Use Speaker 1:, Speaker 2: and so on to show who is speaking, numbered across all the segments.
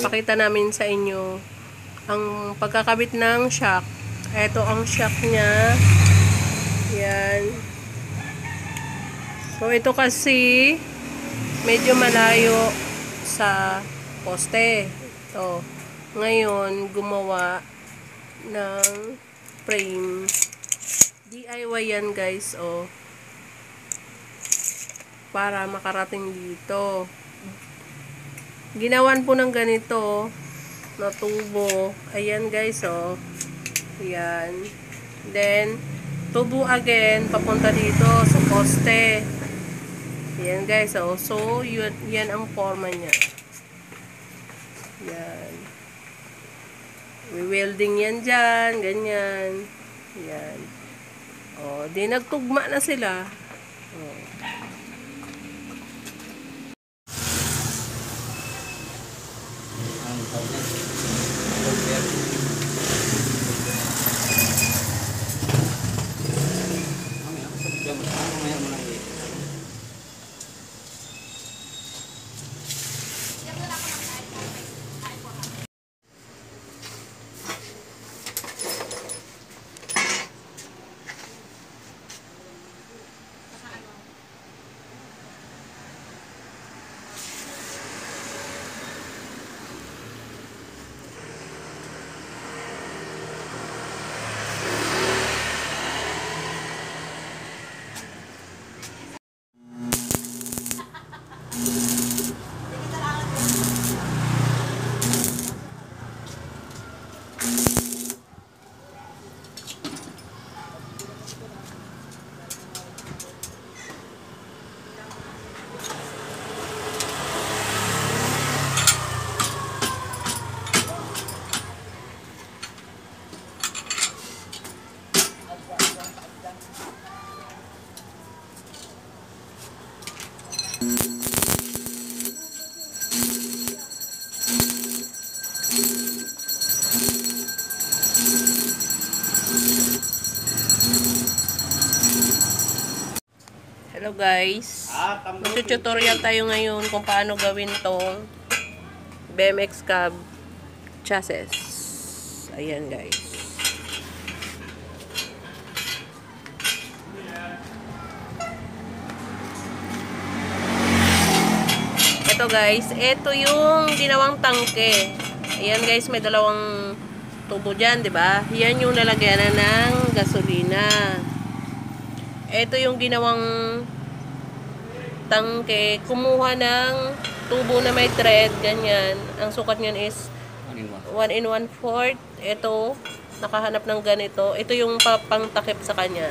Speaker 1: Pakita namin sa inyo ang pagkakabit ng shock. Ito ang shock niya. Yan. So, ito kasi medyo malayo sa poste. Ito. Ngayon, gumawa ng frame. DIY yan guys, oh. Para makarating dito. Ginawan po ng ganito na tubo. Ayan guys, oh. Ayan. Then, tubo again, papunta dito sa poste. Ayan guys, oh. So, yan ang forma niya. Yan. Welding yan dyan, ganyan. Yan. Oh, di nagtugma na sila. Oh. Hello guys, mag-tutorial tayo ngayon kung paano gawin tong BMX cab chassis. Ayan guys. Ito guys, ito yung ginawang tangke. Ayan guys, may dalawang tubo dyan, diba? Yan yung lalagyanan ng gasolina. Ito yung ginawang tangke. Kumuha ng tubo na may thread, ganyan. Ang sukat niyan is 1 in 1/4. Ito, nakahanap ng ganito. Ito yung pangtakip sa kanya.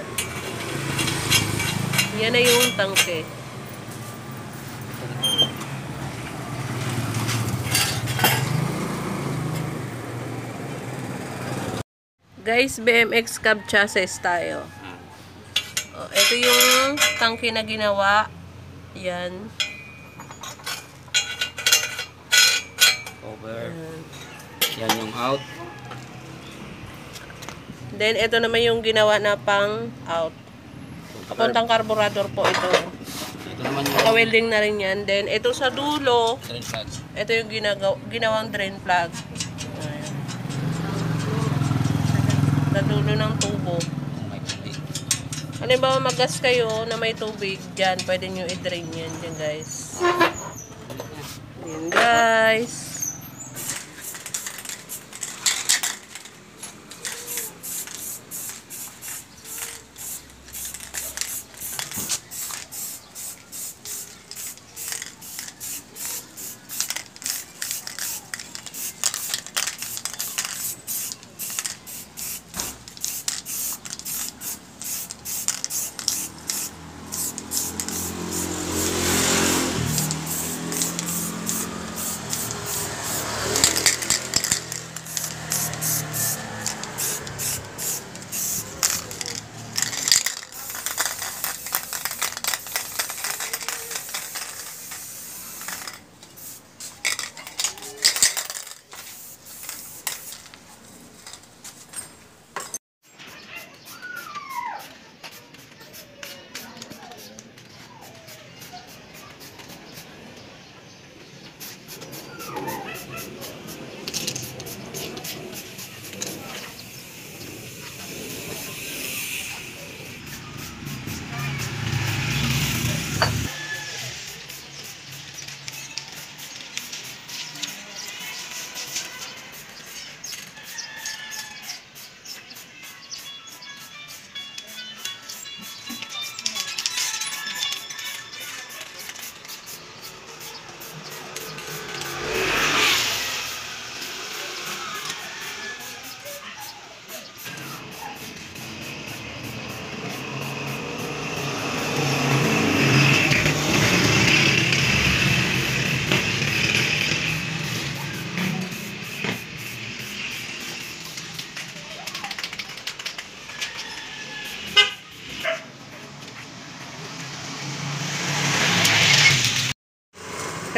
Speaker 1: Yan na yung tangke. Guys, BMX cab chassis tayo. Oh, ito yung tangke na ginawa. Yan.
Speaker 2: Over. Yan yung out.
Speaker 1: Then, ito naman yung ginawa na pang out. Papuntang carburetor po ito.
Speaker 2: Ito naman yung
Speaker 1: naka-welding na rin yan. Then, ito sa dulo.
Speaker 2: drain plug.
Speaker 1: Ito yung ginawang drain plug. Ayan. Sa dulo ng tubo. Halimbawa mag-gas kayo na may tubig dyan, pwede nyo i-drain yan dyan guys. Yan guys.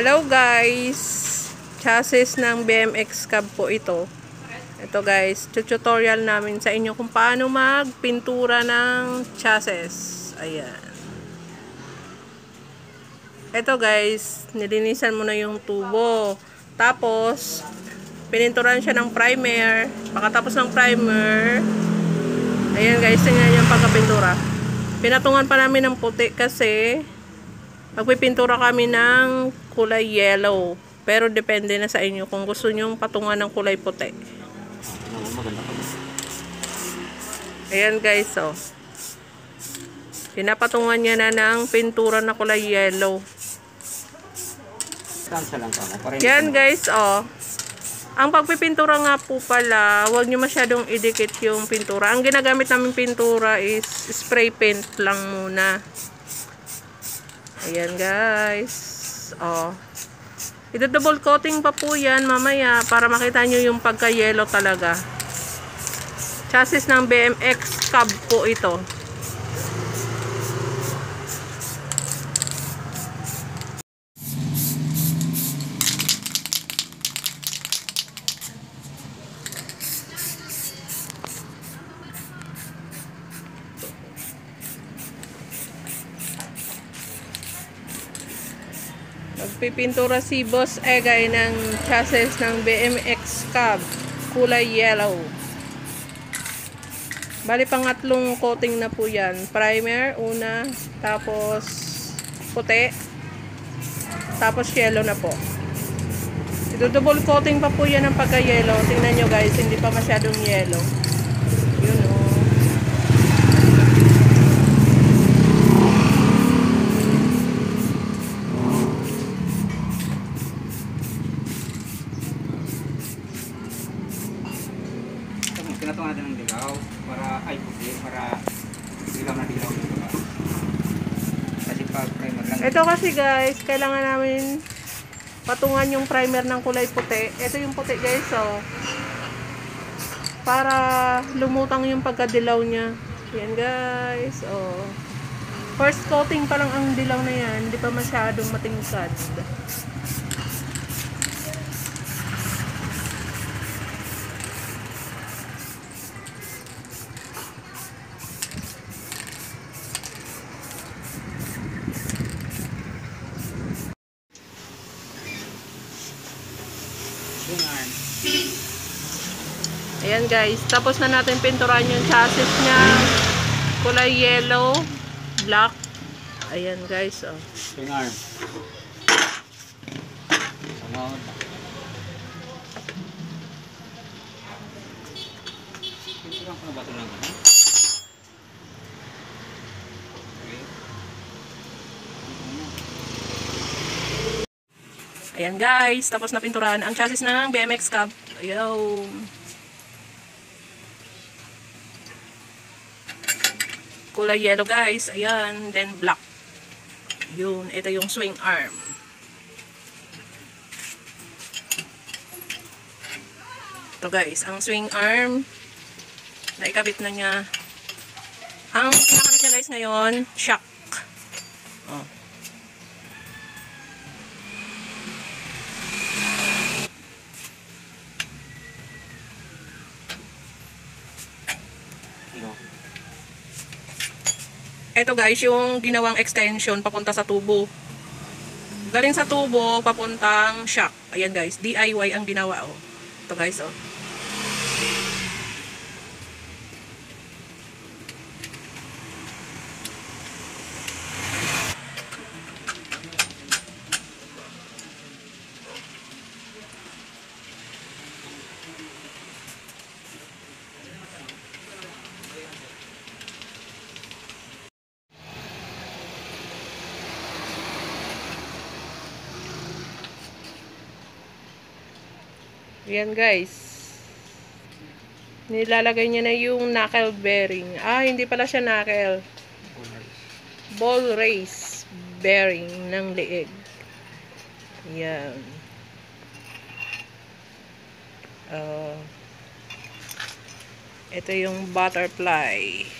Speaker 1: Hello guys! Chassis ng BMX cab po ito. Ito guys, tutorial namin sa inyo kung paano magpintura ng chassis. Ayan. Ito guys, nilinisan mo na yung tubo. Tapos, pininturan siya ng primer. Pagkatapos ng primer, ayan guys, tingnan yung pagkapintura. Pinatungan pa namin ng puti kasi magpipintura kami ng kulay yellow. Pero depende na sa inyo kung gusto nyo patungan ng kulay puti. Ayan guys, oh. Pinapatungan niya na ng pintura na kulay yellow. Yan guys, oh. Ang pagpipintura nga po pala, huwag nyo masyadong idikit yung pintura. Ang ginagamit namin pintura is spray paint lang muna. Ayan guys. Oh. Ito-double coating pa po yan mamaya para makita nyo yung pagka-yellow talaga. Chassis ng BMX cab po ito. Magpipintura si Boss Egay ng chassis ng BMX cab, kulay yellow. Bali pangatlong coating na po yan. Primer, una, tapos puti, tapos yellow na po. Ito double coating pa po yan ng pagka-yellow. Tingnan nyo guys, hindi pa masyadong yellow. Yun o.
Speaker 2: Pinatungan natin ng dilaw para dilaw na dilaw dito ba? Kasi pag primer lang.
Speaker 1: Ito kasi guys, kailangan namin patungan yung primer ng kulay puti. Ito yung puti guys, oh. Para lumutang yung pagkadilaw niya. Yan guys, oh. First coating pa lang ang dilaw na yan, hindi pa masyadong matingkad. Ayan guys, tapos na natin pinturan yung chassis niya. Kulay yellow, black. Ayan guys, oh.
Speaker 2: Swing arm. Sunod. Pinturan ko na ba ito lang?
Speaker 1: Ayan guys, tapos na pinturan ang chassis ng BMX cab. Ayun. Kulay yellow guys, ayan, then black. Yun, ito yung swing arm. Ito guys, ang swing arm, naikabit na niya. Ang nakabit niya guys ngayon, shock. Oh. Ito guys, yung ginawang extension papunta sa tubo. Galing sa tubo, papuntang shock. Ayan guys, DIY ang ginawa, oh. Ito guys, oh. Ayan guys. Nilalagay niya na yung knuckle bearing. Ah, hindi pala siya knuckle. Ball race bearing ng leeg. Ayan. Ito yung butterfly.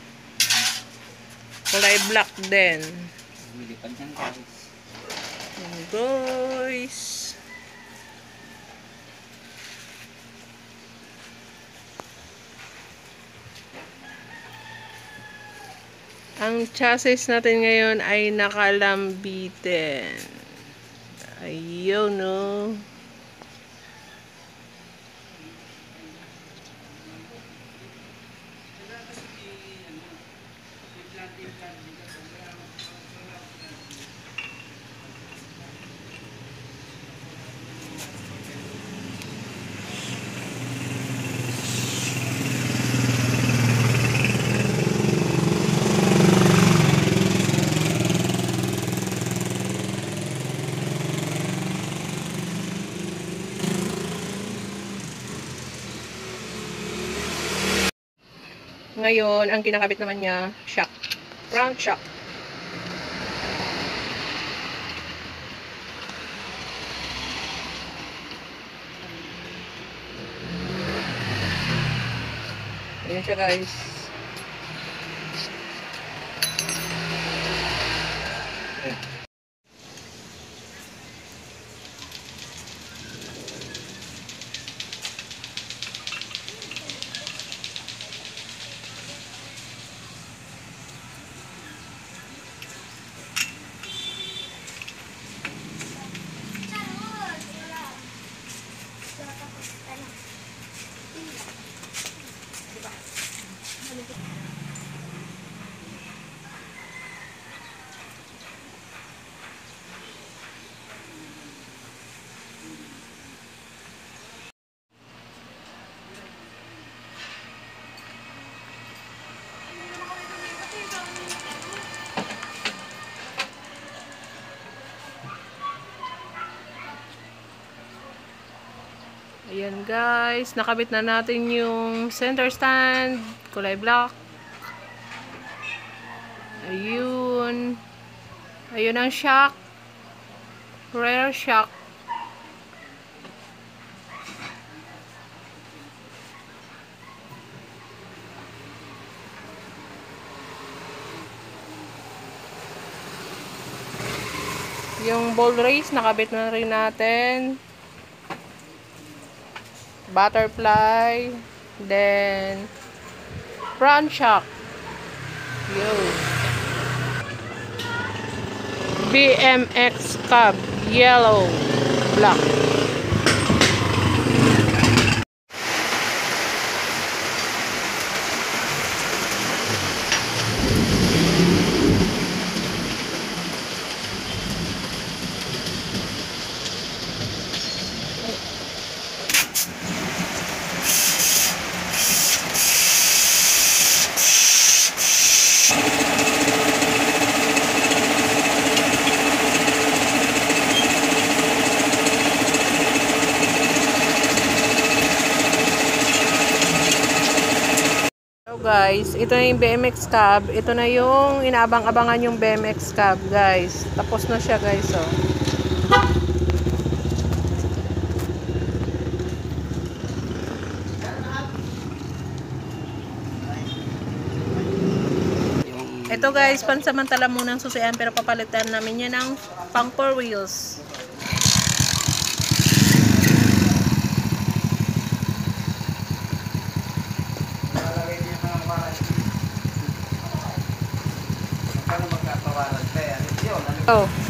Speaker 1: Kulay black din.
Speaker 2: Lilipad yan guys.
Speaker 1: Guys. Ang chassis natin ngayon ay nakalambitin. Ayun, no. Ngayon, ang kinakabit naman niya, shock. Front shock. Ayan siya, guys. Ayan guys, nakabit na natin yung center stand, kulay black. Ayun. Ayun ang shock. Rear shock. Yung ball race, nakabit na rin natin. Butterfly. Then, front shock. Yo. BMX cab. Yellow. Black. Guys, ito na yung BMX cab. Ito na yung inaabang-abangan yung BMX cab, guys. Tapos na siya, guys, oh. Ito, guys, pansamantala munang susian pero papalitan namin yan ng pang 4 wheels. Oh.